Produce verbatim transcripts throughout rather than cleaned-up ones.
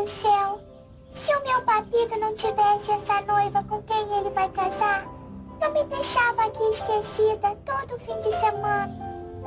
do céu. Se o meu papito não tivesse essa noiva com quem ele vai casar, não me deixava aqui esquecida todo fim de semana.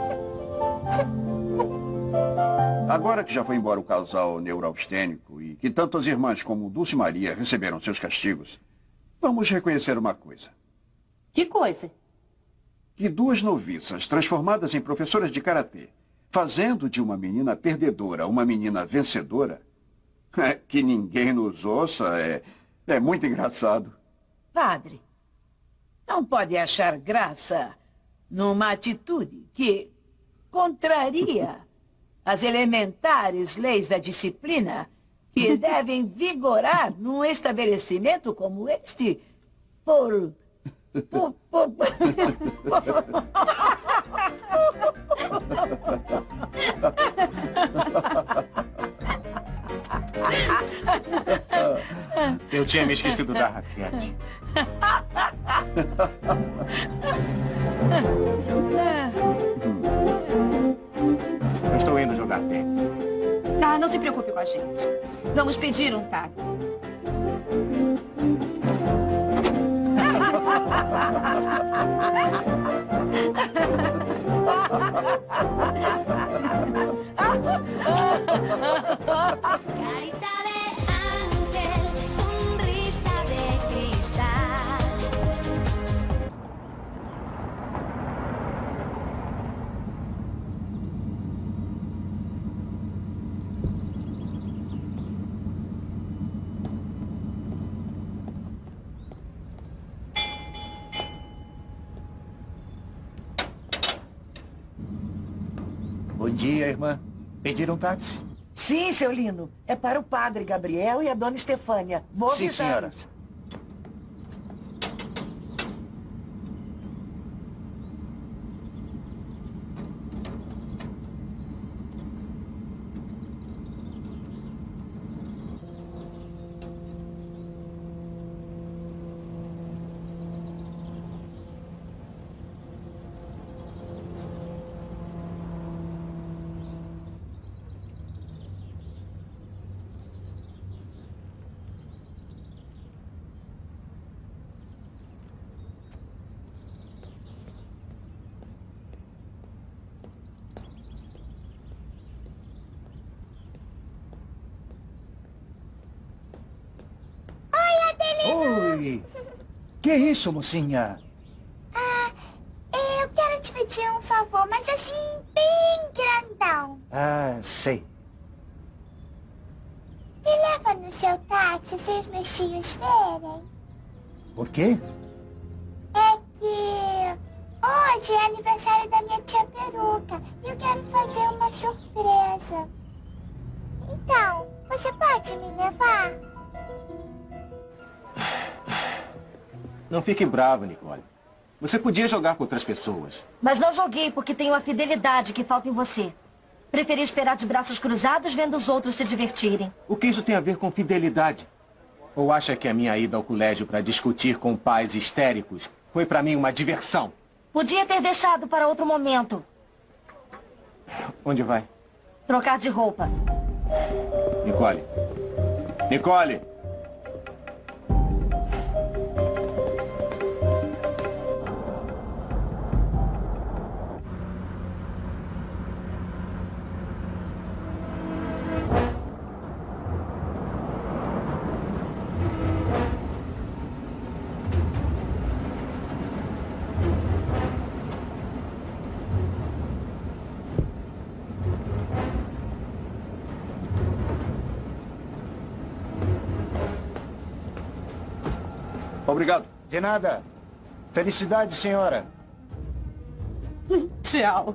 Agora que já foi embora o casal neuraustênico e que tanto as irmãs como Dulce Maria receberam seus castigos, vamos reconhecer uma coisa. Que coisa? Que duas noviças transformadas em professoras de karatê, fazendo de uma menina perdedora uma menina vencedora, é, que ninguém nos ouça, é, é muito engraçado. Padre, não pode achar graça numa atitude que contraria as elementares leis da disciplina que devem vigorar num estabelecimento como este por... por... por... Eu tinha me esquecido da raquete. Eu estou indo jogar tênis. Ah, não se preocupe com a gente. Vamos pedir um táxi. Carita de ángel, sonrisa de cristal. Bom dia, irmã. Pediram um táxi? Sim, seu lindo. É para o padre Gabriel e a dona Estefânia. Vou Sim, senhora. avisá-los. Oi! Que isso, mocinha? Ah, eu quero te pedir um favor, mas assim, bem grandão. Ah, sei. Me leva no seu táxi se os meus tios verem. Por quê? É que hoje é aniversário da minha tia Peruca e eu quero fazer uma surpresa. Então, você pode me levar? Não fique bravo, Nicole. Você podia jogar com outras pessoas. Mas não joguei porque tenho a fidelidade que falta em você. Preferi esperar de braços cruzados vendo os outros se divertirem. O que isso tem a ver com fidelidade? Ou acha que a minha ida ao colégio para discutir com pais histéricos foi para mim uma diversão? Podia ter deixado para outro momento. Onde vai? Trocar de roupa. Nicole. Nicole! Obrigado. De nada. Felicidade, senhora. Tchau.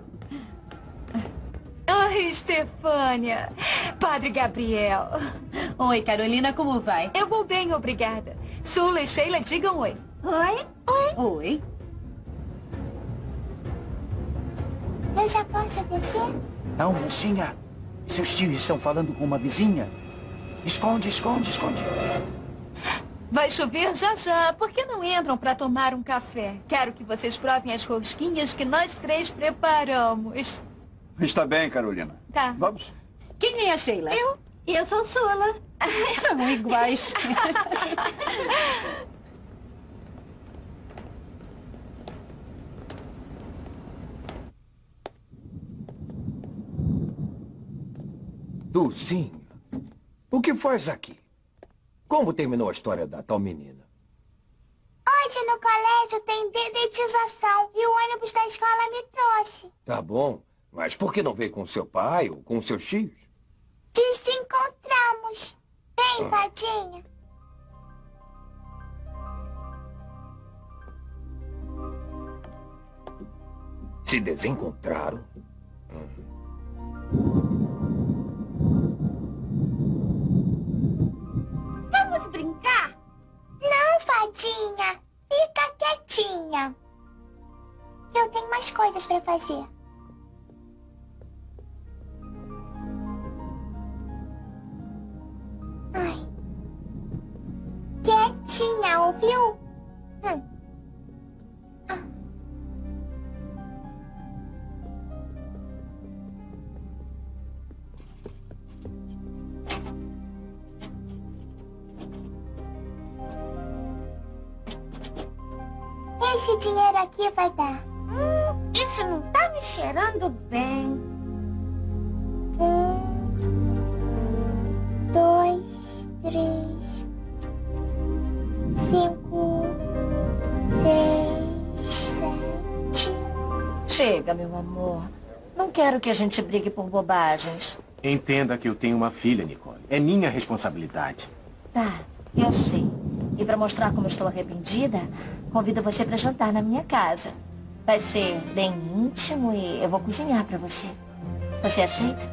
Ai, Estefânia. Padre Gabriel. Oi, Carolina, como vai? Eu vou bem, obrigada. Sula e Sheila, digam oi. Oi? Oi? Oi. Eu já posso descer? Não, mocinha. Seus tios estão falando com uma vizinha. Esconde, esconde, esconde. Vai chover já já. Por que não entram para tomar um café? Quero que vocês provem as rosquinhas que nós três preparamos. Está bem, Carolina. Tá. Vamos? Quem é a Sheila? Eu. E eu sou Sula. São iguais. Dulcinha, o que faz aqui? Como terminou a história da tal menina? Hoje no colégio tem dedetização e o ônibus da escola me trouxe. Tá bom, mas por que não veio com seu pai ou com seus tios? Desencontramos. Vem, Fadinha. Se desencontraram? Vamos brincar? Não, Fadinha. Fica quietinha. Eu tenho mais coisas pra fazer. Ai. Quietinha, ouviu? Hum. Ah. Esse dinheiro aqui vai dar. Hum, isso não tá me cheirando bem. Um, dois, três, cinco, seis, sete. Chega, meu amor. Não quero que a gente brigue por bobagens. Entenda que eu tenho uma filha, Nicole. É minha responsabilidade. Tá, eu sei. E pra mostrar como eu estou arrependida, convido você pra jantar na minha casa. Vai ser bem íntimo e eu vou cozinhar pra você. Você aceita?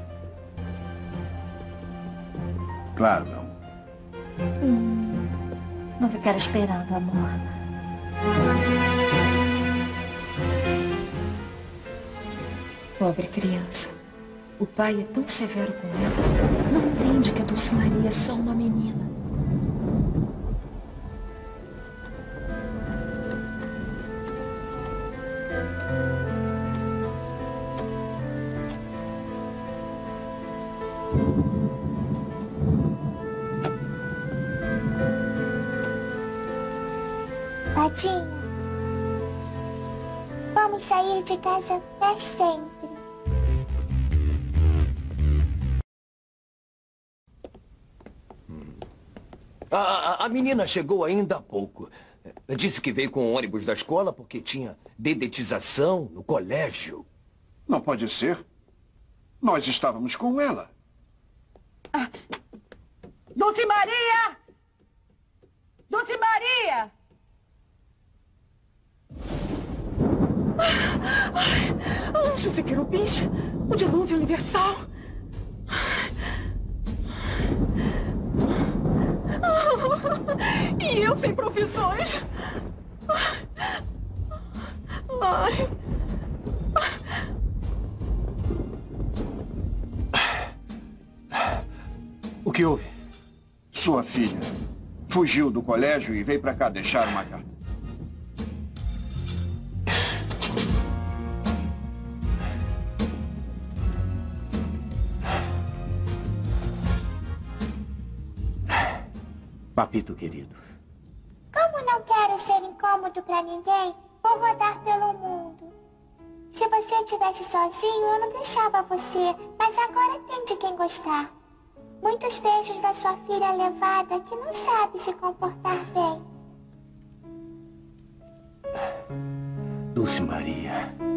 Claro, não. Hum, vou ficar esperando, amor. Pobre criança. O pai é tão severo com ela. Não entende que a Dulce Maria é só uma menina. Fadinha, vamos sair de casa pra sempre. A, a, a menina chegou ainda há pouco. Disse que veio com o ônibus da escola porque tinha dedetização no colégio. Não pode ser. Nós estávamos com ela. Ah. Dulce Maria! Dulce Maria! Ai, anjos e querubins, o dilúvio universal. E eu sem profissões. Ai. O que houve? Sua filha fugiu do colégio e veio pra cá deixar uma carta. Papito querido. Como não quero ser incômodo pra ninguém, vou rodar pelo mundo. Se você estivesse sozinho, eu não deixava você, mas agora tem de quem gostar. Muitos beijos da sua filha levada que não sabe se comportar bem. Dulce Maria.